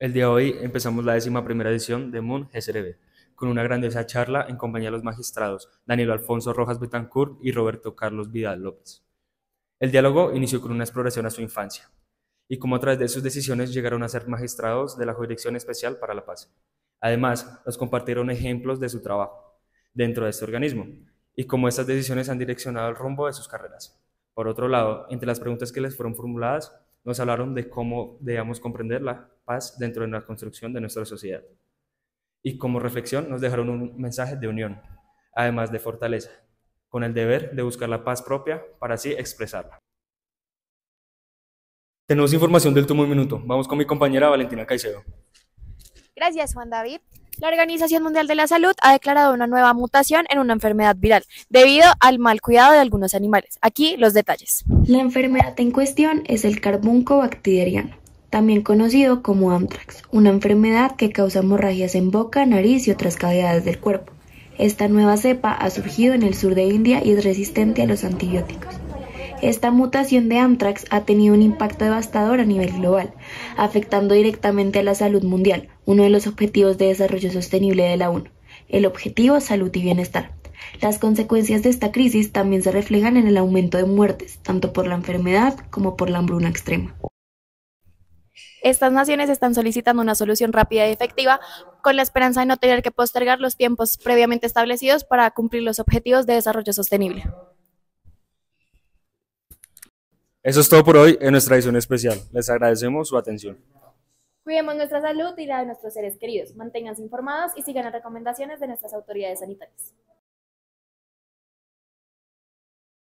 El día de hoy empezamos la 11ª edición de MUN GCRB, con una grandiosa charla en compañía de los magistrados Daniel Alfonso Rojas Betancourt y Roberto Carlos Vidal López. El diálogo inició con una exploración a su infancia, y cómo a través de sus decisiones llegaron a ser magistrados de la Jurisdicción Especial para la Paz. Además, nos compartieron ejemplos de su trabajo dentro de este organismo, y cómo estas decisiones han direccionado el rumbo de sus carreras. Por otro lado, entre las preguntas que les fueron formuladas, nos hablaron de cómo debíamos comprender la paz dentro de la construcción de nuestra sociedad. Y como reflexión nos dejaron un mensaje de unión, además de fortaleza, con el deber de buscar la paz propia para así expresarla. Tenemos información del último minuto. Vamos con mi compañera Valentina Caicedo. Gracias, Juan David. La Organización Mundial de la Salud ha declarado una nueva mutación en una enfermedad viral debido al mal cuidado de algunos animales. Aquí los detalles. La enfermedad en cuestión es el carbunco bacteriano, también conocido como anthrax, una enfermedad que causa hemorragias en boca, nariz y otras cavidades del cuerpo. Esta nueva cepa ha surgido en el sur de India y es resistente a los antibióticos. Esta mutación de anthrax ha tenido un impacto devastador a nivel global, afectando directamente a la salud mundial, uno de los objetivos de desarrollo sostenible de la ONU, el objetivo salud y bienestar. Las consecuencias de esta crisis también se reflejan en el aumento de muertes, tanto por la enfermedad como por la hambruna extrema. Estas naciones están solicitando una solución rápida y efectiva con la esperanza de no tener que postergar los tiempos previamente establecidos para cumplir los objetivos de desarrollo sostenible. Eso es todo por hoy en nuestra edición especial. Les agradecemos su atención. Cuidemos nuestra salud y la de nuestros seres queridos, manténganse informados y sigan las recomendaciones de nuestras autoridades sanitarias.